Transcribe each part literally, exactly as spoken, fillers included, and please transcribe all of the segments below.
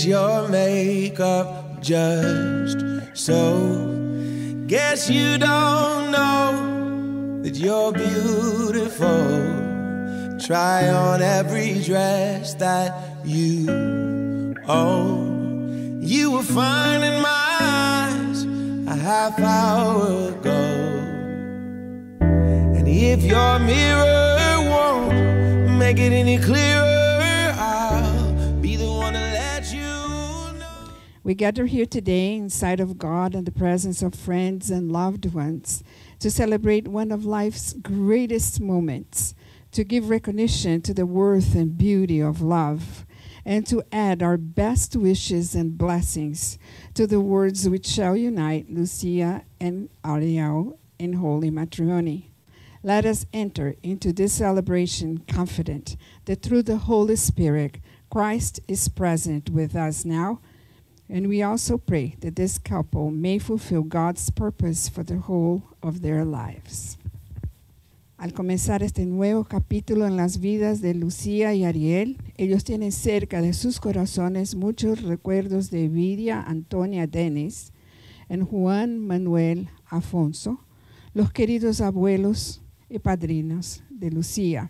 your makeup just so. Guess you don't know that you're beautiful. Try on every dress that you own. You were fine in my eyes a half hour ago. And if your mirror won't make it any clearer, I'll be the one to let you know. We gather here today in sight of God and the presence of friends and loved ones to celebrate one of life's greatest moments, to give recognition to the worth and beauty of love, and to add our best wishes and blessings to the words which shall unite Lucia and Ariel in holy matrimony. Let us enter into this celebration confident that through the Holy Spirit, Christ is present with us now, and we also pray that this couple may fulfill God's purpose for the whole of their lives. Al comenzar este nuevo capítulo en las vidas de Lucía y Ariel, ellos tienen cerca de sus corazones muchos recuerdos de Vidia Antonia Denis, en Juan Manuel Afonso, los queridos abuelos y padrinos de Lucía,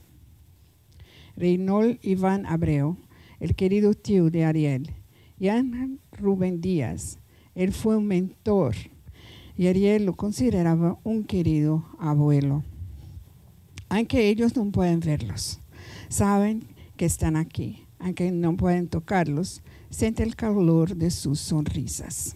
Reynold Iván Abreu, el querido tío de Ariel, y Ana Rubén Díaz. Él fue un mentor y Ariel lo consideraba un querido abuelo. Aunque ellos no pueden verlos, saben que están aquí. Aunque no pueden tocarlos, siente el calor de sus sonrisas.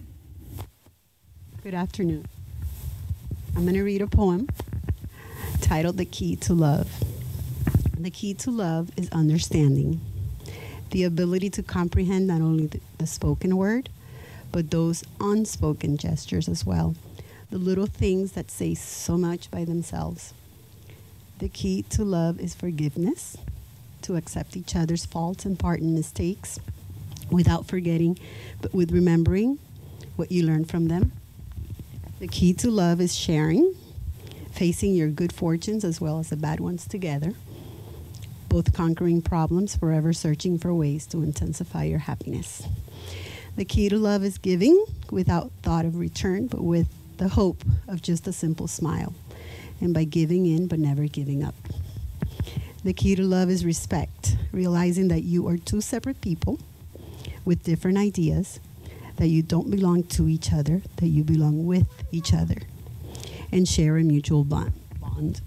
Good afternoon. I'm going to read a poem titled The Key to Love. The key to love is understanding, the ability to comprehend not only the, the spoken word, but those unspoken gestures as well, the little things that say so much by themselves. The key to love is forgiveness, to accept each other's faults and pardon mistakes without forgetting, but with remembering what you learned from them. The key to love is sharing, facing your good fortunes as well as the bad ones together, both conquering problems, forever searching for ways to intensify your happiness. The key to love is giving without thought of return, but with the hope of just a simple smile, and by giving in but never giving up. The key to love is respect, realizing that you are two separate people with different ideas, that you don't belong to each other, that you belong with each other, and share a mutual bond. bond.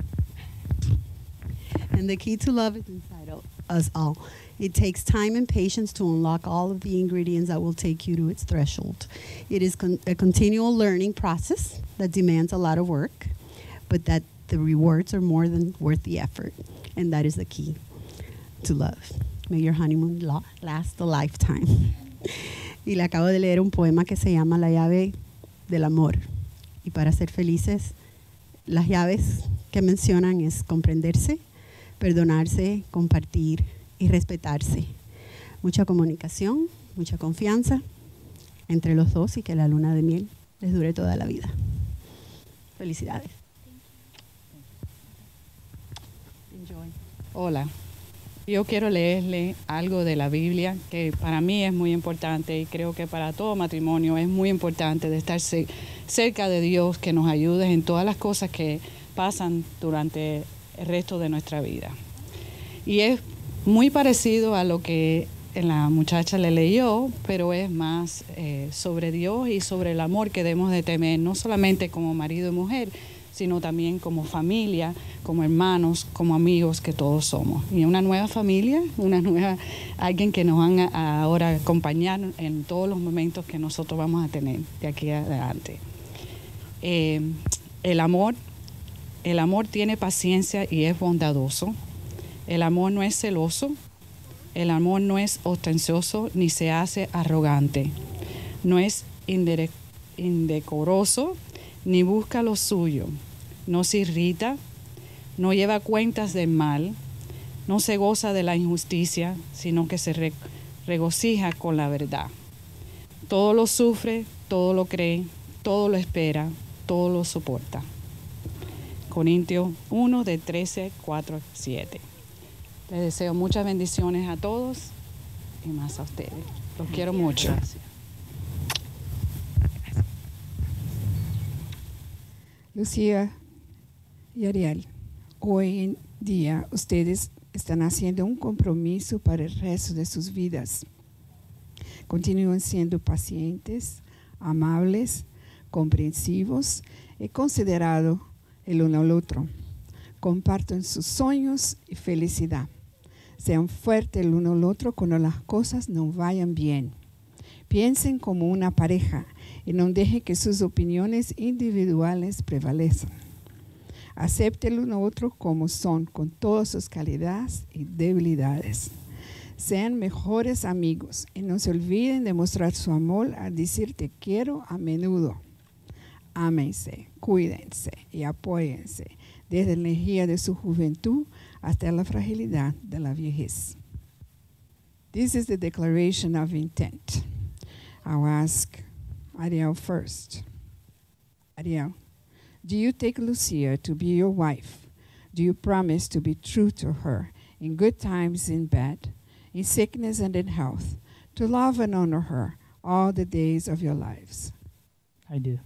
And the key to love is inside of us all. It takes time and patience to unlock all of the ingredients that will take you to its threshold. It is con- a continual learning process that demands a lot of work, but that the rewards are more than worth the effort. And that is the key to love. May your honeymoon la- last a lifetime. Y le acabo de leer un poema que se llama La llave del amor. Y para ser felices, las llaves que mencionan es comprenderse, perdonarse, compartir y respetarse. Mucha comunicación, mucha confianza entre los dos y que la luna de miel les dure toda la vida. Felicidades. Enjoy. Hola, yo quiero leerle algo de la Biblia que para mí es muy importante y creo que para todo matrimonio es muy importante de estar cerca de Dios, que nos ayude en todas las cosas que pasan durante el resto de nuestra vida. Y es muy parecido a lo que la muchacha le leyó, pero es más eh, sobre Dios y sobre el amor que debemos de tener, no solamente como marido y mujer, sino también como familia, como hermanos, como amigos que todos somos. Y una nueva familia, una nueva, alguien que nos van a ahora acompañar en todos los momentos que nosotros vamos a tener de aquí adelante. Eh, el amor, el amor tiene paciencia y es bondadoso. El amor no es celoso. El amor no es ostentoso ni se hace arrogante. No es indere- indecoroso ni busca lo suyo, no se irrita, no lleva cuentas del mal, no se goza de la injusticia, sino que se re- regocija con la verdad. Todo lo sufre, todo lo cree, todo lo espera, todo lo soporta. Corintios uno, de trece, cuatro, siete. Les deseo muchas bendiciones a todos y más a ustedes. Los quiero mucho. Gracias. Lucía y Ariel, hoy en día ustedes están haciendo un compromiso para el resto de sus vidas. Continúen siendo pacientes, amables, comprensivos y considerados el uno al otro. Compartan sus sueños y felicidad. Sean fuertes el uno al otro cuando las cosas no vayan bien. Piensen como una pareja y no dejen que sus opiniones individuales prevalezcan. Acepten el uno al otro como son, con todas sus calidades y debilidades. Sean mejores amigos y no se olviden de mostrar su amor al decir te quiero a menudo. Ámense, cuídense y apóyense desde la energía de su juventud hasta la fragilidad de la vejez. This is the declaration of intent. I'll ask Ariel first. Ariel, do you take Lucia to be your wife? Do you promise to be true to her in good times and bad, in sickness and in health, to love and honor her all the days of your lives? I do.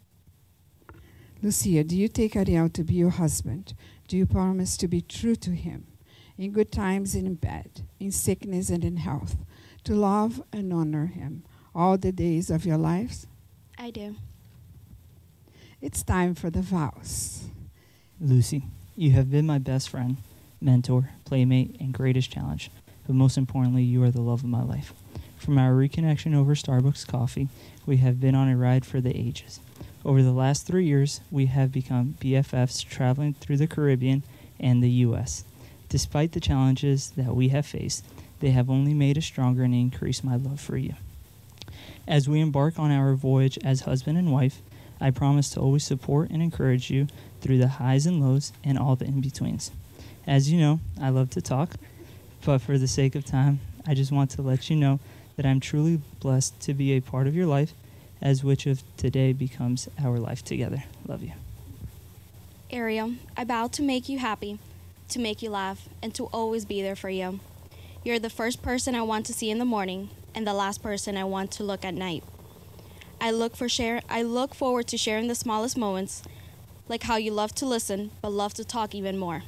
Lucia, do you take Ariel to be your husband? Do you promise to be true to him in good times and in bad, in sickness and in health, to love and honor him all the days of your lives? I do. It's time for the vows. Lucy, you have been my best friend, mentor, playmate, and greatest challenge. But most importantly, you are the love of my life. From our reconnection over Starbucks coffee, we have been on a ride for the ages. Over the last three years, we have become B F Fs traveling through the Caribbean and the U S. Despite the challenges that we have faced, they have only made us stronger and increased my love for you. As we embark on our voyage as husband and wife, I promise to always support and encourage you through the highs and lows and all the in-betweens. As you know, I love to talk, but for the sake of time, I just want to let you know that I'm truly blessed to be a part of your life, as which of today becomes our life together. Love you. Ariel, I vow to make you happy, to make you laugh, and to always be there for you. You're the first person I want to see in the morning, and the last person I want to look at night. I look for share I look forward to sharing the smallest moments, like how you love to listen, but love to talk even more.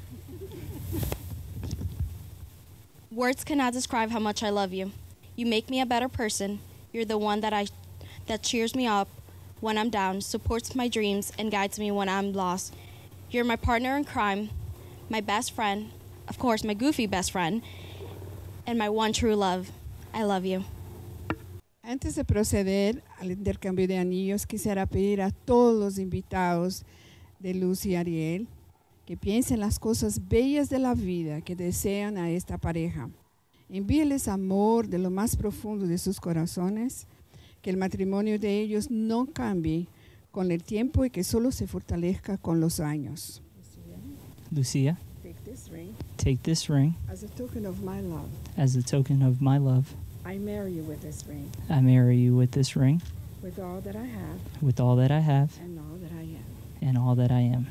Words cannot describe how much I love you. You make me a better person. You're the one that I that cheers me up when I'm down, supports my dreams, and guides me when I'm lost. You're my partner in crime, my best friend, of course, my goofy best friend, and my one true love. I love you. Antes de proceder al intercambio de anillos, quisiera pedir a todos los invitados de Luz y Ariel que piensen las cosas bellas de la vida que desean a esta pareja. Envíeles amor de lo más profundo de sus corazones, que el matrimonio de ellos no cambie con el tiempo y que solo se fortalezca con los años. Lucia, Take this ring take this ring as a token of my love. as a token of my love. I marry you with this ring, I marry you with this ring, with all that I have with all that I have and all that I am. and all that I am.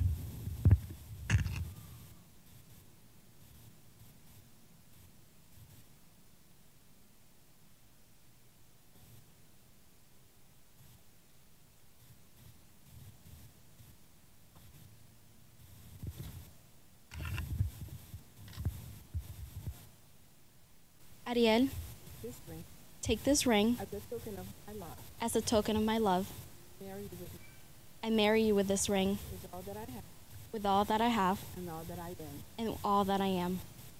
Ariel, This ring take this ring as a token of my love. as a token of my love. Marry you with, I marry you with this ring, with all that I have with all that I have and all that I am. and all that I am.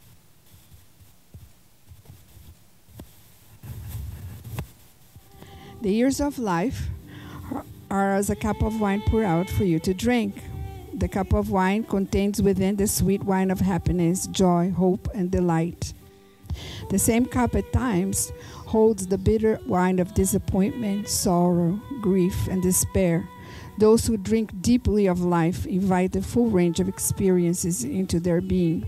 The years of life are- are as a cup of wine poured out for you to drink. The cup of wine contains within the sweet wine of happiness, joy, hope, and delight. The same cup at times holds the bitter wine of disappointment, sorrow, grief, and despair. Those who drink deeply of life invite the full range of experiences into their being.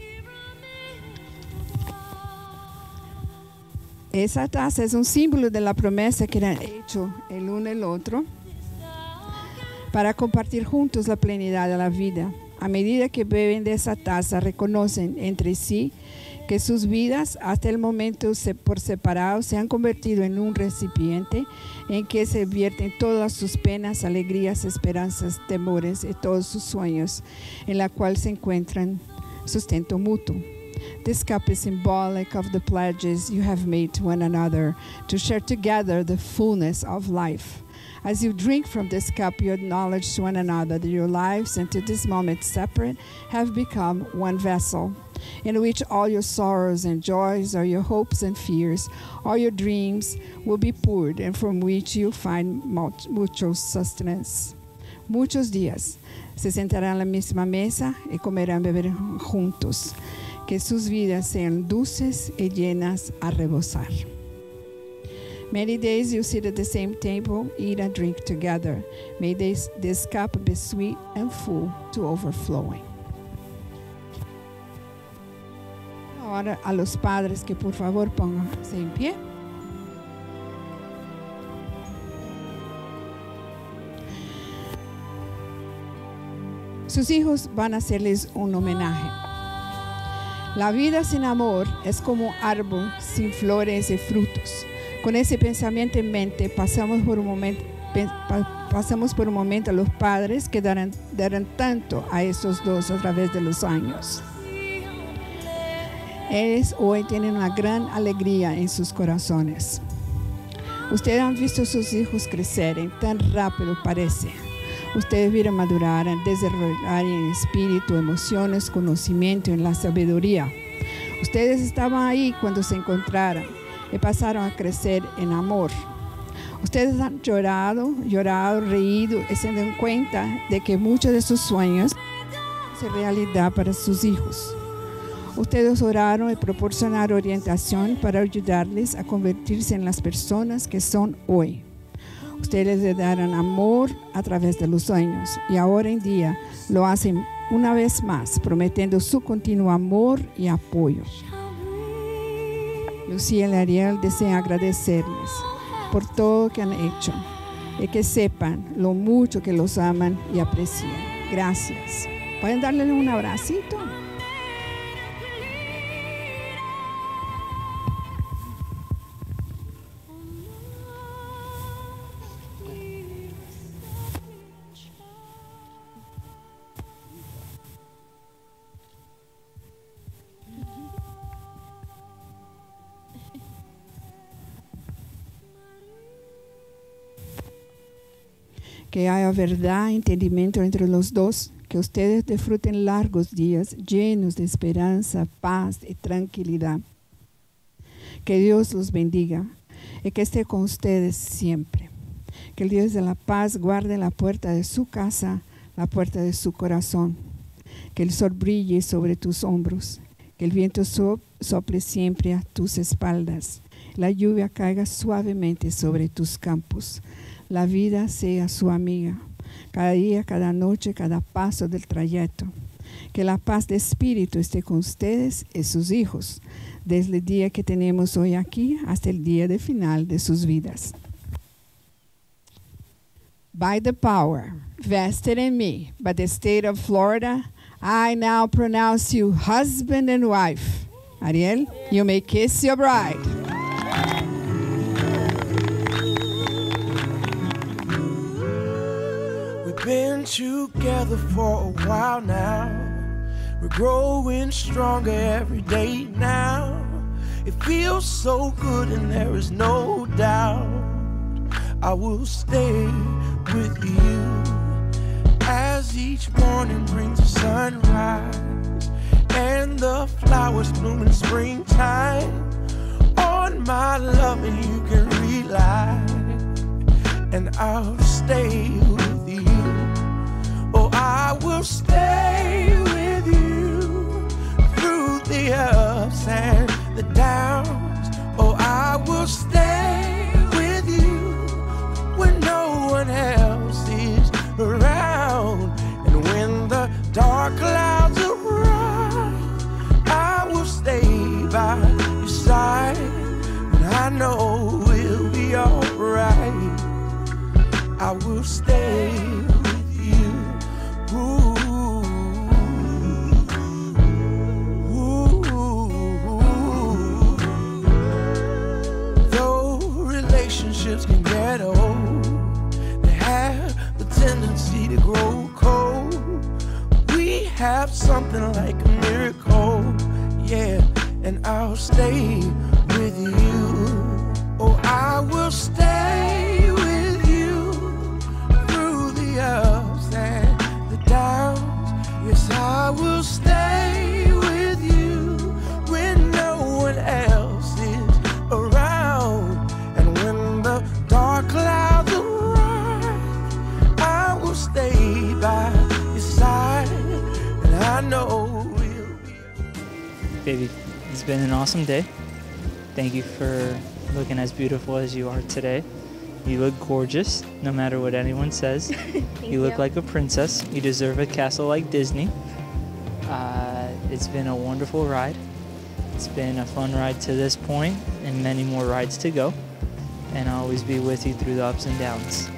Esa taza es un símbolo de la promesa que han hecho el uno el otro para compartir juntos la plenidad de la vida. A medida que beben de esa taza, reconocen entre sí que sus vidas hasta el momento por separado se han convertido en un recipiente en que se vierten todas sus penas, alegrías, esperanzas, temores y todos sus sueños, en la cual se encuentran sustento mutuo. This cup is symbolic of the pledges you have made to one another to share together the fullness of life. As you drink from this cup, you acknowledge to one another that your lives, until this moment separate, have become one vessel, in which all your sorrows and joys, all your hopes and fears, all your dreams will be poured, and from which you find mutual sustenance. Muchos días se sentarán a la misma mesa y comerán y beberán juntos. Que sus vidas sean dulces y llenas a rebosar. Many days you sit at the same table, eat and drink together. May this, this cup be sweet and full to overflowing. Ahora a los padres que por favor pónganse en pie. Sus hijos van a hacerles un homenaje. La vida sin amor es como árbol sin flores y frutos. Con ese pensamiento en mente, pasamos por un momento, pasamos por un momento a los padres que darán, darán tanto a esos dos a través de los años. Ellos hoy tienen una gran alegría en sus corazones. Ustedes han visto a sus hijos crecer, tan rápido parece. Ustedes vieron madurar, desarrollar en espíritu, emociones, conocimiento, en la sabiduría. Ustedes estaban ahí cuando se encontraron y pasaron a crecer en amor. Ustedes han llorado, llorado, reído y se dan cuenta de que muchos de sus sueños son realidad para sus hijos. Ustedes oraron y proporcionaron orientación para ayudarles a convertirse en las personas que son hoy. Ustedes les darán amor a través de los sueños y ahora en día lo hacen una vez más, prometiendo su continuo amor y apoyo. Lucía y Ariel desean agradecerles por todo que han hecho y que sepan lo mucho que los aman y aprecian. Gracias. ¿Pueden darle un abracito? Que haya verdad, entendimiento entre los dos, que ustedes disfruten largos días llenos de esperanza, paz y tranquilidad. Que Dios los bendiga y que esté con ustedes siempre. Que el Dios de la paz guarde la puerta de su casa, la puerta de su corazón. Que el sol brille sobre tus hombros, que el viento so- sople siempre a tus espaldas, la lluvia caiga suavemente sobre tus campos. La vida sea su amiga, cada día, cada noche, cada paso del trayecto. Que la paz de espíritu esté con ustedes y sus hijos, desde el día que tenemos hoy aquí hasta el día de final de sus vidas. By the power vested in me by the state of Florida, I now pronounce you husband and wife. Ariel, you may kiss your bride. Been together for a while now. We're growing stronger every day now. It feels so good and there is no doubt I will stay with you as each morning brings the sunrise and the flowers bloom in springtime. On my love and you can rely, and I'll stay with you. Oh, I will stay with you through the ups and the downs. Oh, I will stay with you when no one else is around. And when the dark clouds arise, I will stay by your side. And I know we'll be alright. I will stay with you. Ooh. I'll stay with you. Oh, I will stay with you through the ups and the downs. Yes, I will stay with you when no one else is around. And when the dark clouds arise, I will stay by your side. And I know we'll be. Baby, it's been an awesome day. Thank you for looking as beautiful as you are today. You look gorgeous, no matter what anyone says. you look you. like a princess. You deserve a castle like Disney. Uh, it's been a wonderful ride. It's been a fun ride to this point, and many more rides to go. And I'll always be with you through the ups and downs.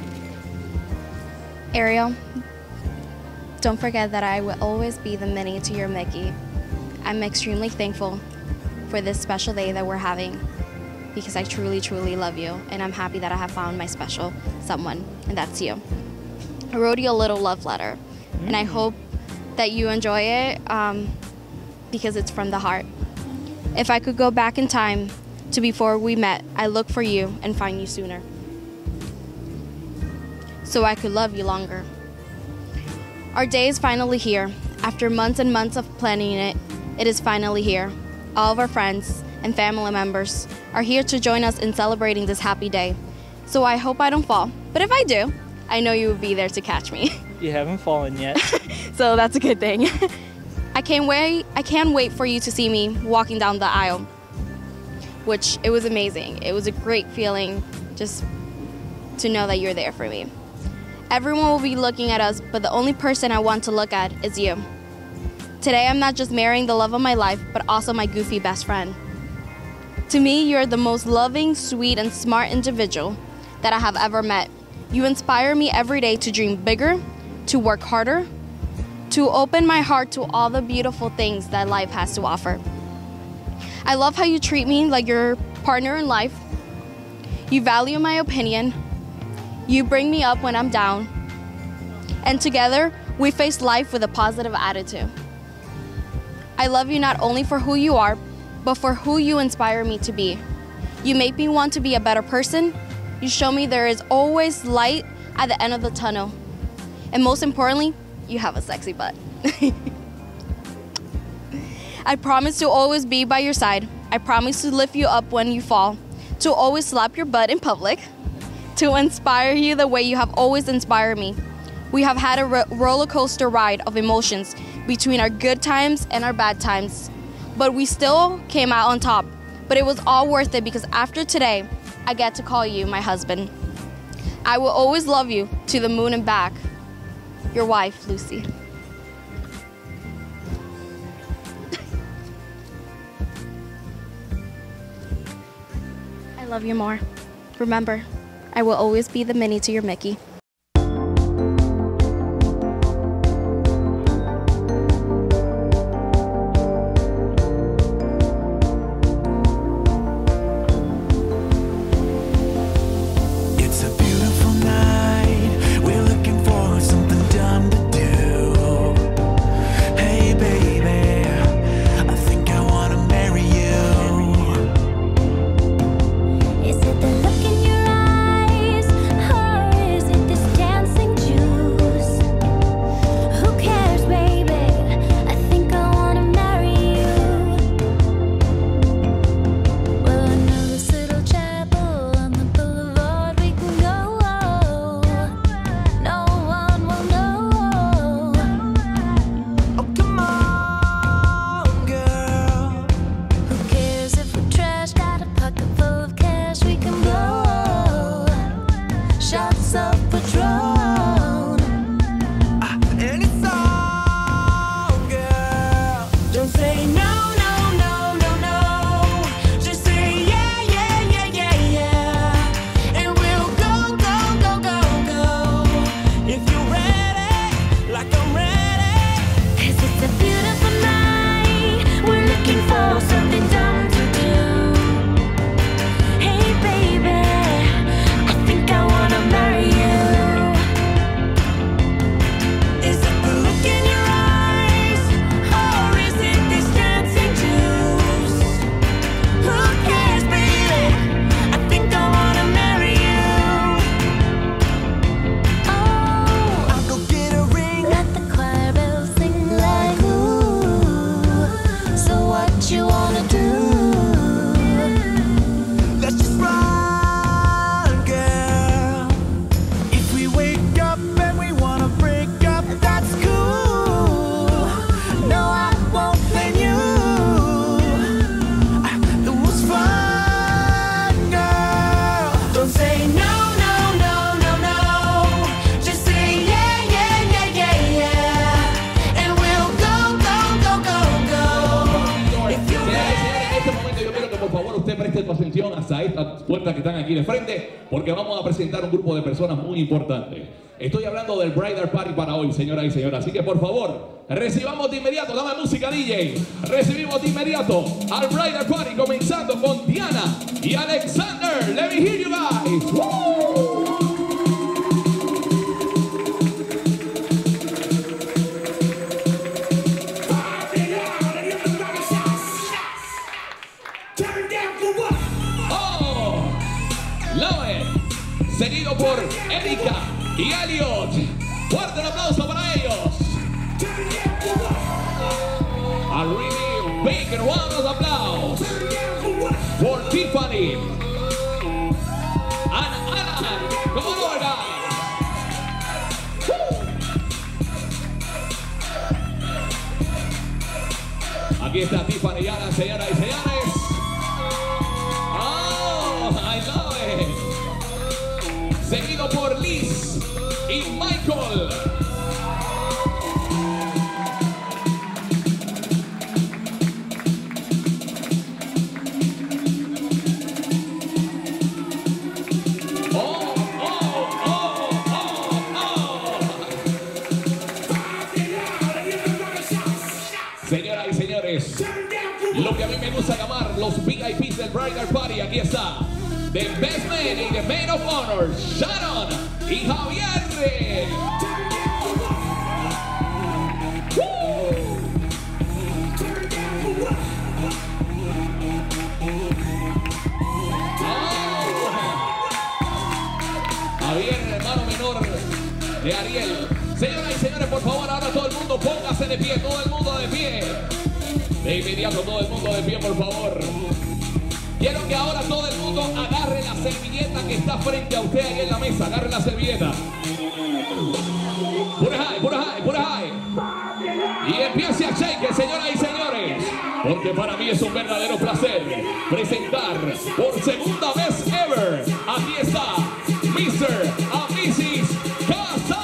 Ariel, don't forget that I will always be the Minnie to your Mickey. I'm extremely thankful for this special day that we're having because I truly, truly love you, and I'm happy that I have found my special someone, and that's you. I wrote you a little love letter, mm. and I hope that you enjoy it um, because it's from the heart. If I could go back in time to before we met, I look for you and find you sooner, so I could love you longer. Our day is finally here. After months and months of planning it, it is finally here. All of our friends and family members are here to join us in celebrating this happy day. So I hope I don't fall, but if I do, I know you will be there to catch me. You haven't fallen yet. So that's a good thing. I can't wait, I can't wait for you to see me walking down the aisle, which it was amazing. It was a great feeling just to know that you're there for me. Everyone will be looking at us, but the only person I want to look at is you. Today, I'm not just marrying the love of my life, but also my goofy best friend. To me, you're the most loving, sweet, and smart individual that I have ever met. You inspire me every day to dream bigger, to work harder, to open my heart to all the beautiful things that life has to offer. I love how you treat me like your partner in life. You value my opinion. You bring me up when I'm down. And together, we face life with a positive attitude. I love you not only for who you are, but for who you inspire me to be. You make me want to be a better person. You show me there is always light at the end of the tunnel. And most importantly, you have a sexy butt. I promise to always be by your side. I promise to lift you up when you fall, to always slap your butt in public, to inspire you the way you have always inspired me. We have had a ro- roller coaster ride of emotions between our good times and our bad times, but we still came out on top. But it was all worth it because after today, I get to call you my husband. I will always love you to the moon and back. Your wife, Lucy. I love you more. Remember, I will always be the Minnie to your Mickey. Is it the look in your eyes, or is it atención hasta estas puertas que están aquí de frente, porque vamos a presentar un grupo de personas muy importantes. Estoy hablando del Bridal Party para hoy, señoras y señores. Así que, por favor, recibamos de inmediato, dame música, D J. Recibimos de inmediato al Bridal Party, comenzando con Diana y Alexander. Let me hear you guys. Woo! Seguido por Erika y Elliot. Fuerte el aplauso para ellos. A really big round of applause for Tiffany and Anna. Come on, guys. Aquí está Tiffany y Anna, señoras y señores. Oh, I love it. Seguido por Liz y Michael. Oh, oh, oh, oh, oh. Señoras y señores, lo que a mí me gusta llamar los V I Ps del Bridal Party, aquí está. The best man y the maid of honor, Sharon y Javier. ¡Woo! Oh. Javier, el hermano menor de Ariel. Señoras y señores, por favor, ahora todo el mundo póngase de pie, todo el mundo de pie. De inmediato, todo el mundo de pie, por favor. Quiero que ahora todo el mundo agarre la servilleta que está frente a usted ahí en la mesa. Agarre la servilleta. Pura high, pura high, pura high. Y empiece a shake, señoras y señores. Porque para mí es un verdadero placer presentar por segunda vez ever. Aquí está mister and missus Casa.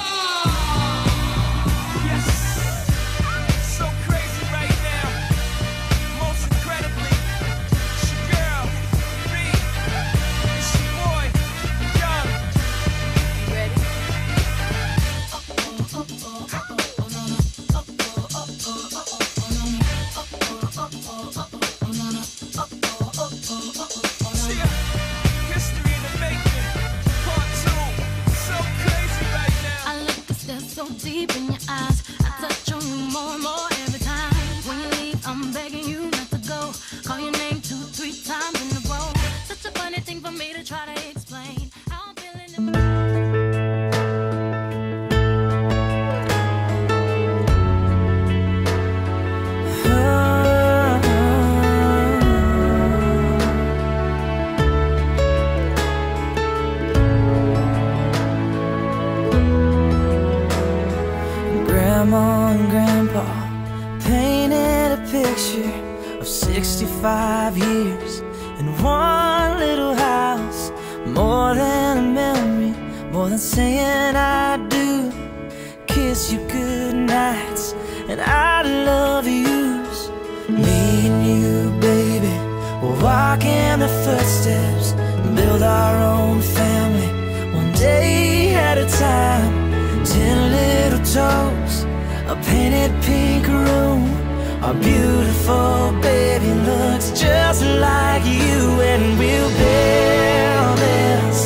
Grandma and Grandpa painted a picture of sixty-five years in one little house. More than a memory, more than saying I do. Kiss you good nights and I love yous. Me and you, baby, we'll walk in the footsteps and build our own family, one day at a time. Ten little toes, a painted pink room. Our beautiful baby looks just like you. And we'll build this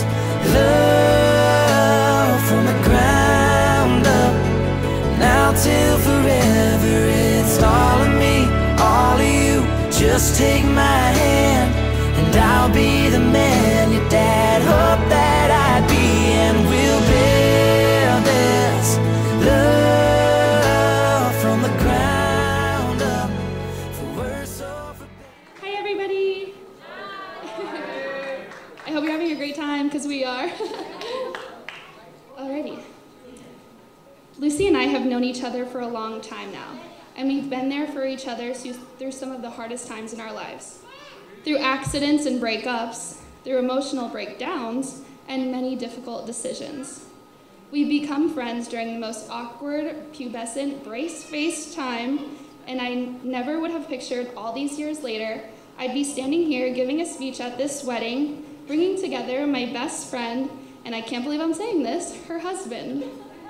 love from the ground up. Now till forever, it's all of me, all of you. Just take my hand and I'll be the man your dad hoped that I'd be. And we'll build this love from the ground up, for worse or for better. Hi everybody! I hope you're having a great time, because we are. Alrighty. Lucy and I have known each other for a long time now, and we've been there for each other through some of the hardest times in our lives. Through accidents and breakups, through emotional breakdowns, and many difficult decisions. We've become friends during the most awkward, pubescent, brace-faced time, and I never would have pictured all these years later I'd be standing here giving a speech at this wedding, bringing together my best friend, and I can't believe I'm saying this, her husband.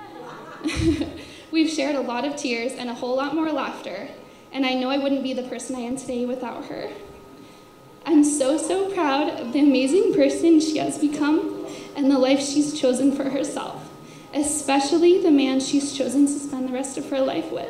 We've shared a lot of tears and a whole lot more laughter, and I know I wouldn't be the person I am today without her. I'm so, so proud of the amazing person she has become and the life she's chosen for herself, especially the man she's chosen to spend the rest of her life with.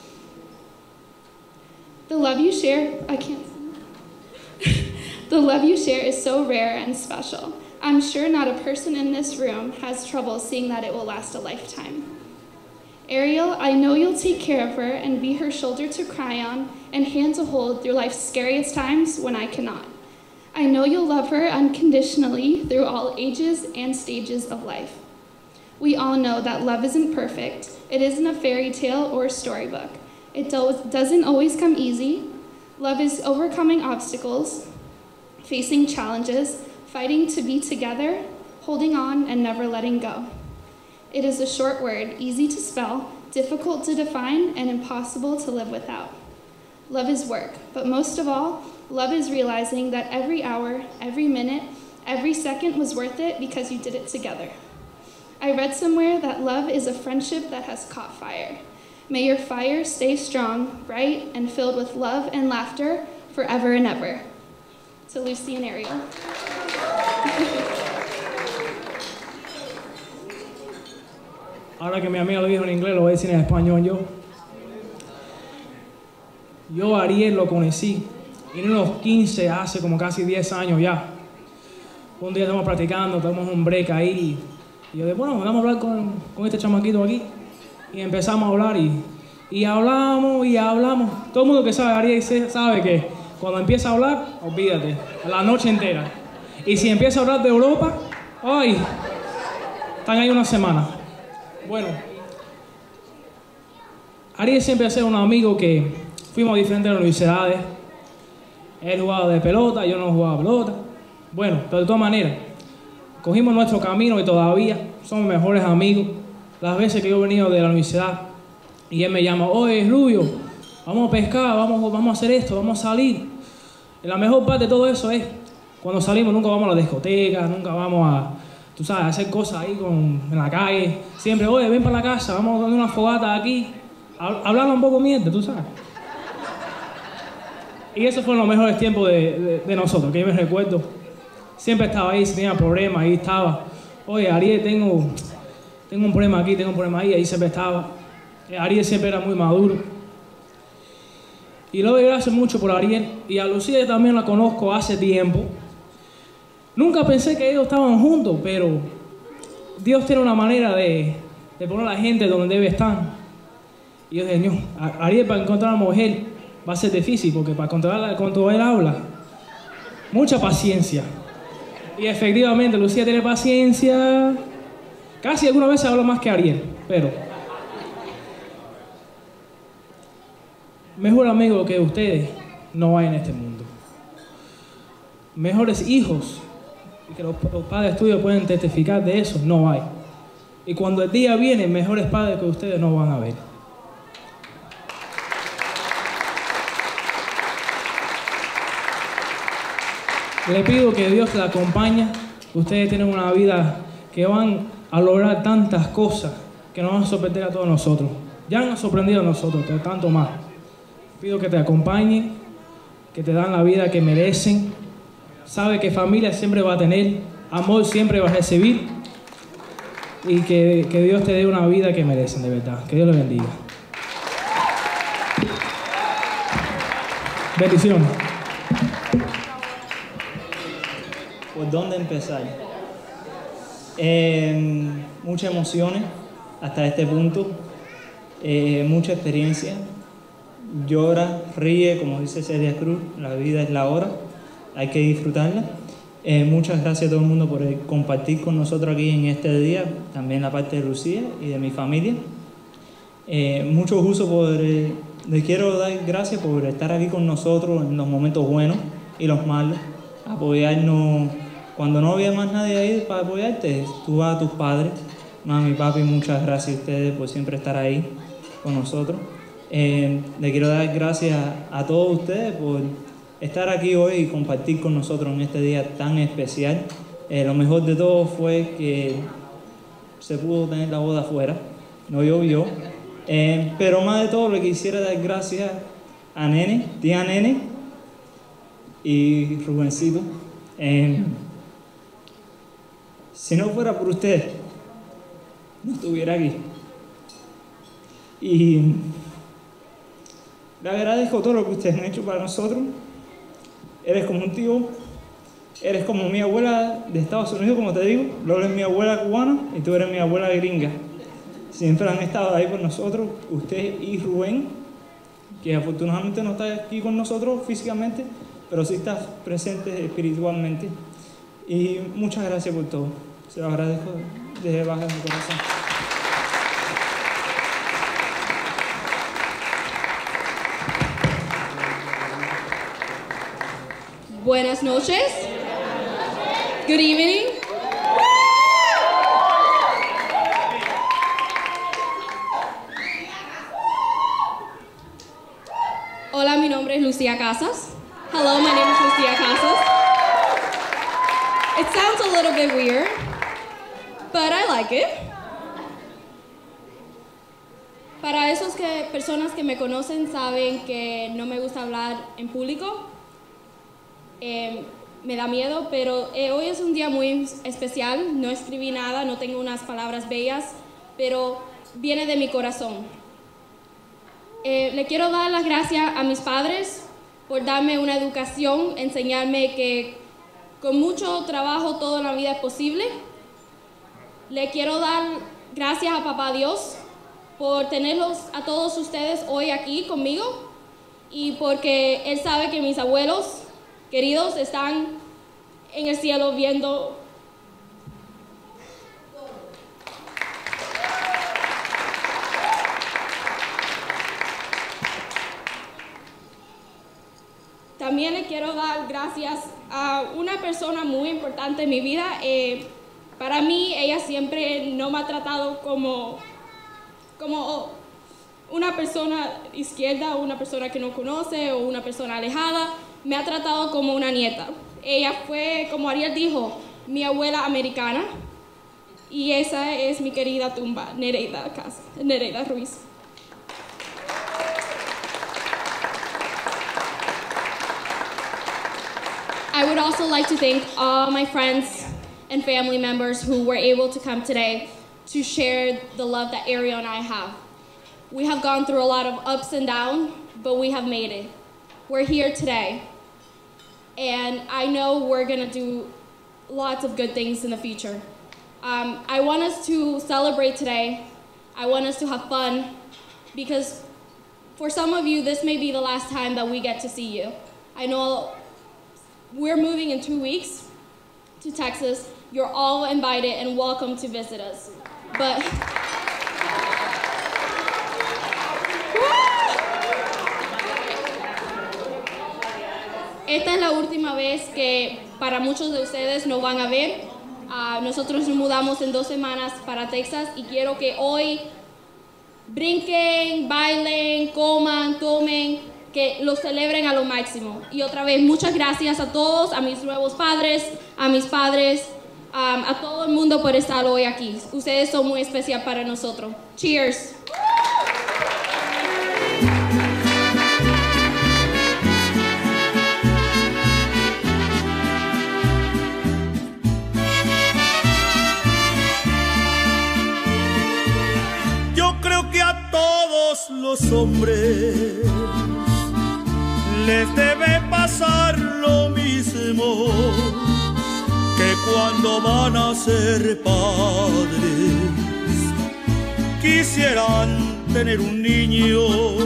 The love you share, I can't The love you share is so rare and special. I'm sure not a person in this room has trouble seeing that it will last a lifetime. Ariel, I know you'll take care of her and be her shoulder to cry on and hand to hold through life's scariest times when I cannot. I know you'll love her unconditionally through all ages and stages of life. We all know that love isn't perfect. It isn't a fairy tale or a storybook. It do- doesn't always come easy. Love is overcoming obstacles, facing challenges, fighting to be together, holding on, and never letting go. It is a short word, easy to spell, difficult to define, and impossible to live without. Love is work, but most of all, love is realizing that every hour, every minute, every second was worth it because you did it together. I read somewhere that love is a friendship that has caught fire. May your fire stay strong, bright, and filled with love and laughter forever and ever. To Lucy and Ariel. Ahora que mi amiga lo dijo en inglés, lo voy a decir en español yo. Yo a Ariel lo conocí en unos quince, hace como casi diez años ya. Un día estamos practicando, tenemos un break ahí. Y yo dije, bueno, vamos a hablar con, con este chamaquito aquí. Y empezamos a hablar y, y hablamos y hablamos. Todo el mundo que sabe Ariel sabe que cuando empieza a hablar, olvídate, la noche entera. Y si empieza a hablar de Europa, ¡ay! Están ahí una semana. Bueno, Ariel siempre ha sido un amigo que fuimos a diferentes universidades. Él jugaba de pelota, yo no jugaba pelota. Bueno, pero de todas maneras, cogimos nuestro camino y todavía somos mejores amigos. Las veces que yo he venido de la universidad y él me llama, oye, Rubio, vamos a pescar, vamos, vamos a hacer esto, vamos a salir. Y la mejor parte de todo eso es, cuando salimos nunca vamos a la discoteca, nunca vamos a, tú sabes, a hacer cosas ahí con, en la calle. Siempre, oye, ven para la casa, vamos a dar una fogata aquí. Hablando un poco mierda, tú sabes. Y esos fueron los mejores tiempos de, de, de nosotros, que yo me recuerdo. Siempre estaba ahí, si tenía problemas, ahí estaba. Oye, Ariel, tengo, tengo un problema aquí, tengo un problema ahí, ahí siempre estaba. Ariel siempre era muy maduro. Y le doy gracias mucho por Ariel. Y a Lucía también la conozco hace tiempo. Nunca pensé que ellos estaban juntos, pero Dios tiene una manera de, de poner a la gente donde debe estar. Y yo dije, Dios, Ariel para encontrar a una mujer va a ser difícil, porque para controlarla cuando él habla, mucha paciencia. Y efectivamente, Lucía tiene paciencia. Casi alguna vez habla más que Ariel, pero mejor amigo que ustedes no hay en este mundo. Mejores hijos, y que los, los padres tuyos pueden testificar de eso, no hay. Y cuando el día viene, mejores padres que ustedes no van a ver. Le pido que Dios la acompañe. Ustedes tienen una vida que van a lograr tantas cosas que nos van a sorprender a todos nosotros. Ya nos han sorprendido a nosotros, pero tanto más. Pido que te acompañen, que te dan la vida que merecen. Sabe que familia siempre va a tener, amor siempre va a recibir. Y que, que Dios te dé una vida que merecen, de verdad. Que Dios les bendiga. Bendiciones. ¿Por dónde empezar? Eh, muchas emociones hasta este punto, eh, mucha experiencia. Llora, ríe, como dice Celia Cruz, la vida es la hora, hay que disfrutarla. Eh, muchas gracias a todo el mundo por compartir con nosotros aquí en este día, también la parte de Lucía y de mi familia. Eh, mucho gusto por, eh, les quiero dar gracias por estar aquí con nosotros en los momentos buenos y los malos, apoyarnos. Cuando no había más nadie ahí para apoyarte, tú vas a tus padres, mami, papi, muchas gracias a ustedes por siempre estar ahí con nosotros. Eh, le quiero dar gracias a todos ustedes por estar aquí hoy y compartir con nosotros en este día tan especial. Eh, lo mejor de todo fue que se pudo tener la boda afuera, no llovió. Eh, pero más de todo le quisiera dar gracias a Nene, tía Nene y Rubencito. Eh, si no fuera por ustedes, no estuviera aquí. Y le agradezco todo lo que ustedes han hecho para nosotros. Eres como un tío, eres como mi abuela de Estados Unidos, como te digo. Lola es mi abuela cubana y tú eres mi abuela gringa. Siempre han estado ahí por nosotros, usted y Rubén, que afortunadamente no está aquí con nosotros físicamente, pero sí está presente espiritualmente. Y muchas gracias por todo. Se lo agradezco desde bajo de mi corazón. Buenas noches. Good evening. Hola, mi nombre es Lucía Casas. Hello, my name is Lucía Casas. It sounds a little bit weird, but I like it. Para esos que, personas que me conocen saben que no me gusta hablar en público. Eh, me da miedo, pero eh, hoy es un día muy especial. No escribí nada, no tengo unas palabras bellas, pero viene de mi corazón. Eh, le quiero dar las gracias a mis padres por darme una educación, enseñarme que con mucho trabajo toda la vida es posible. Le quiero dar gracias a Papá Dios por tenerlos a todos ustedes hoy aquí conmigo y porque Él sabe que mis abuelos queridos están en el cielo viendo. También le quiero dar gracias a una persona muy importante en mi vida. Eh, para mí, ella siempre no me ha tratado como, como una persona izquierda, una persona que no conoce o una persona alejada. Me ha tratado como una nieta. Ella fue, como Ariel dijo, mi abuela americana. Y esa es mi querida tumba, Nereida Casa, Nereida Ruiz. I would also like to thank all my friends and family members who were able to come today to share the love that Ariel and I have. We have gone through a lot of ups and downs, but we have made it. We're here today. And I know we're going to do lots of good things in the future. Um, I want us to celebrate today. I want us to have fun, because for some of you, this may be the last time that we get to see you. I know we're moving in two weeks to Texas. You're all invited and welcome to visit us. But esta es la última vez que para muchos de ustedes nos van a ver. Uh, nosotros nos mudamos en dos semanas para Texas y quiero que hoy brinquen, bailen, coman, tomen, que lo celebren a lo máximo. Y otra vez, muchas gracias a todos, a mis nuevos padres, a mis padres, um, a todo el mundo por estar hoy aquí. Ustedes son muy especiales para nosotros. Cheers. Los hombres les debe pasar lo mismo, que cuando van a ser padres quisieran tener un niño,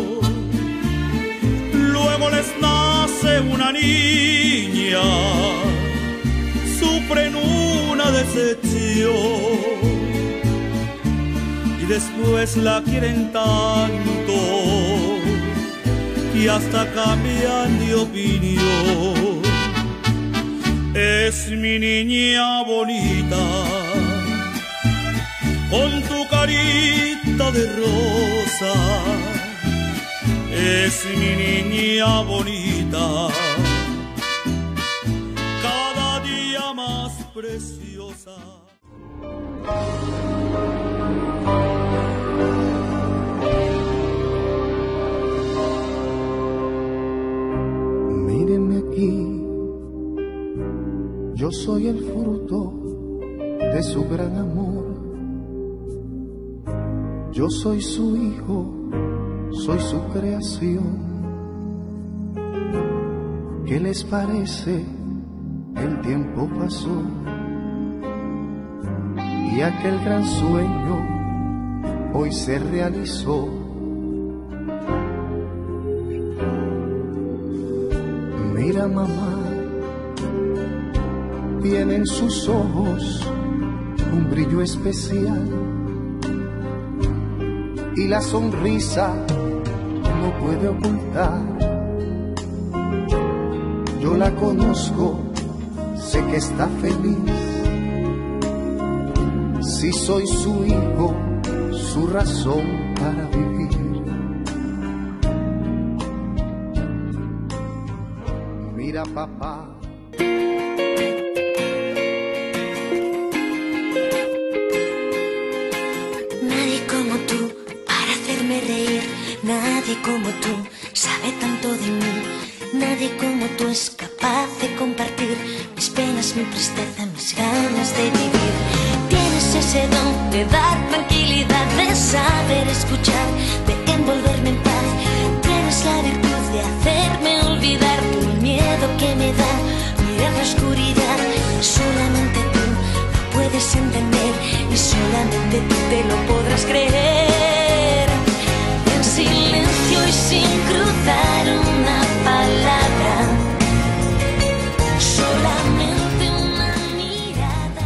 luego les nace una niña, sufren una decepción y después la quieren tanto y hasta cambian de opinión. Es mi niña bonita, con tu carita de rosa. Es mi niña bonita, preciosa. Mírenme aquí, yo soy el fruto de su gran amor. Yo soy su hijo, soy su creación. ¿Qué les parece? El tiempo pasó y aquel gran sueño hoy se realizó. Mira, mamá, tiene en sus ojos un brillo especial y la sonrisa no puede ocultar. Yo la conozco, sé que está feliz. Si soy su hijo, su razón para vivir. Mira, papá. Nadie como tú para hacerme reír. Nadie como tú sabe tanto de mí. Nadie como tú es capaz de compartir mis penas, mi tristeza, mis ganas de vivir. Tienes ese don de dar tranquilidad, de saber escuchar, de envolverme en paz. Tienes la virtud de hacerme olvidar el miedo que me da mirar la oscuridad. Solamente tú lo puedes entender y solamente tú te lo podrás creer. En silencio y sin cruzar una palabra, solamente una mirada.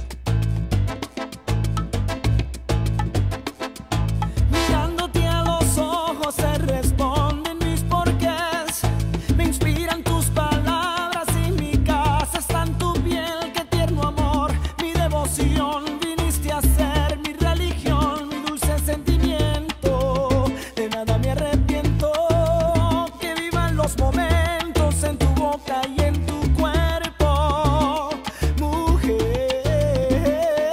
Mirándote a los ojos se responden mis porqués. Me inspiran tus palabras y mi casa está en tu piel. Qué tierno amor, mi devoción. Viniste a ser mi religión, mi dulce sentimiento. De nada me arrepiento. Que vivan los momentos en tu boca y en tu cuerpo, mujer.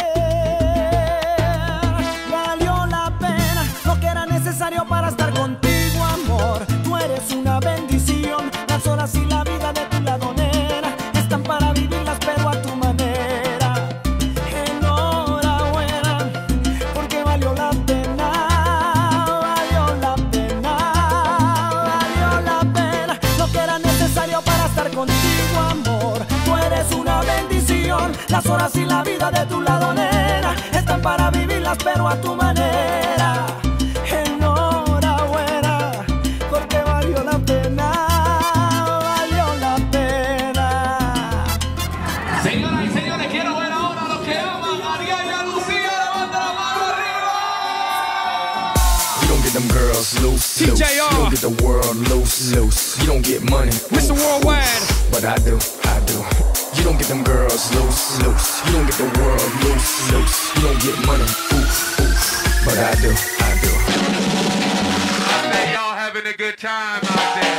Valió la pena lo que era necesario para estar contigo, amor. Tú eres una bendición. Las horas y la vida de tu lado, nena, están para vivirlas pero a tu manera. Enhorabuena, porque valió la pena. Valió la pena, valió la pena lo que era necesario para estar contigo, amor. Tú eres una bendición. Las horas y la vida de tu lado, nena, están para vivirlas pero a tu manera. Enhorabuena, porque valió la pena, valió la pena. Señoras y señores, quiero ver ahora a los que aman a Ariel y a Lucía. Levanta la mano arriba. You don't get them girls loose, loose. T J R. You don't get the world loose, loose. You don't get money, Mister oof, Worldwide. oof. But I do, I do. You don't get them girls loose, loose. You don't get the world loose, loose. You don't get money, oof, oof. But I do, I do. I bet y'all having a good time out there.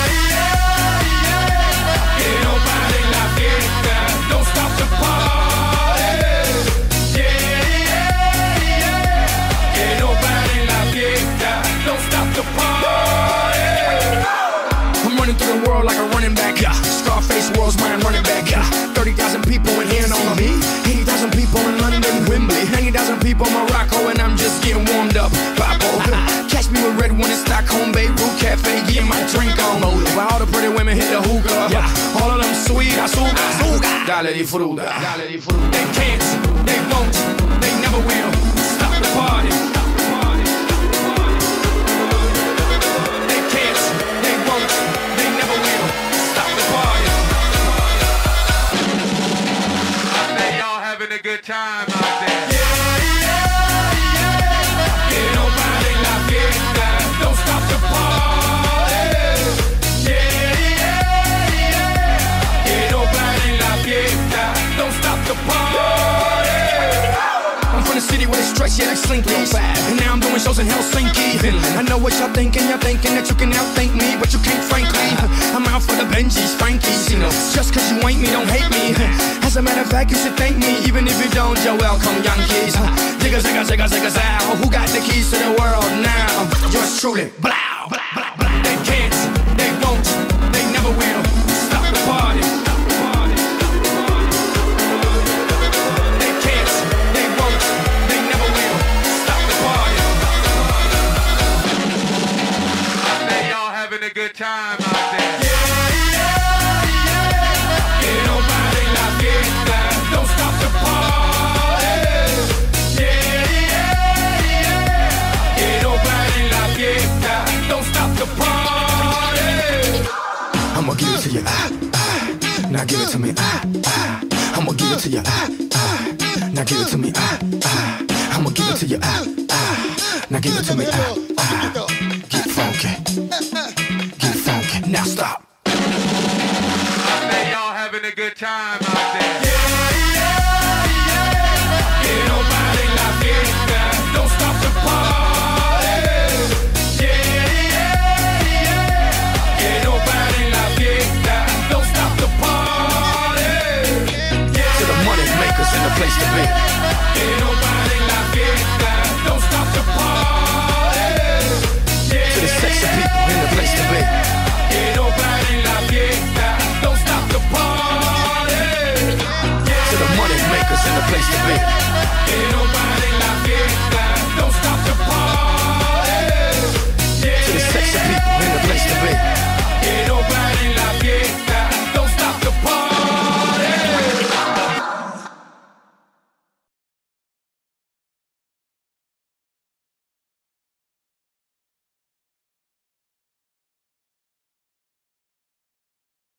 Que no pare la fiesta, don't stop the party. Yeah, yeah, yeah. Que no pare la fiesta, don't stop the party. I'm running through the world like a running back. Yeah. Scarface world's my running back. Yeah. thirty thousand people in here on me. eighty thousand people in London, Wembley. ninety thousand people in Morocco, and I'm just getting warmed up. Papo. Catch me with red one in Stockholm, Beirut Cafe, getting my drink on. While all the pretty women hit the hookah. Yeah. All of them sweet, azúcar, azúcar. Dale di fruta. Dale di fruta. They can't, they won't, they never will stop the party. They can't, they won't, they never will stop the party. I bet y'all having a good time out there. Que no pare la fiesta, don't stop the party. Yeah, yeah, yeah. Que no pare la fiesta, don't stop the party. I'm from the city where they stretch, yeah, like slinkies. And now I'm doing shows in Helsinki. I know what y'all thinking, y'all thinking that you can outthink me, but you can't, frankly. I'm out for the Benjis, Frankies, you know. Just cause you ain't me, don't hate me. As a matter of fact, you should thank me. Even if you don't, you're welcome, Yankees. Zigga, zigga, zigga, zigga, zow. Who got the keys to the world now? Yours truly. Blow, blow, blow, blow. They can't, they won't, they never will stop the party. They can't, they won't, they never will stop the party. I say y'all having a good time out there. Don't stop the party. Yeah, yeah, yeah. Que no pare la fiesta. Don't stop the party. I'ma give it to you. Ah, ah. Now give it to me. Ah, ah. I'ma give it to you. Ah, ah. Now give it to me. Ah, ah. I'ma give it to you. Ah, ah. Now give it to me. Ah, ah. Get funky. Get funky. Now stop. I say y'all having a good time out there. Don't stop the party. Yeah, yeah, yeah. Que no pare la fiesta. Don't stop the party. Yeah. To the money makers in the place to be. Que no pare la fiesta. Don't stop the party. Yeah. To the sexy people in the place to be. Que no pare la fiesta. Don't stop the party. Yeah. To the money makers in the place to be.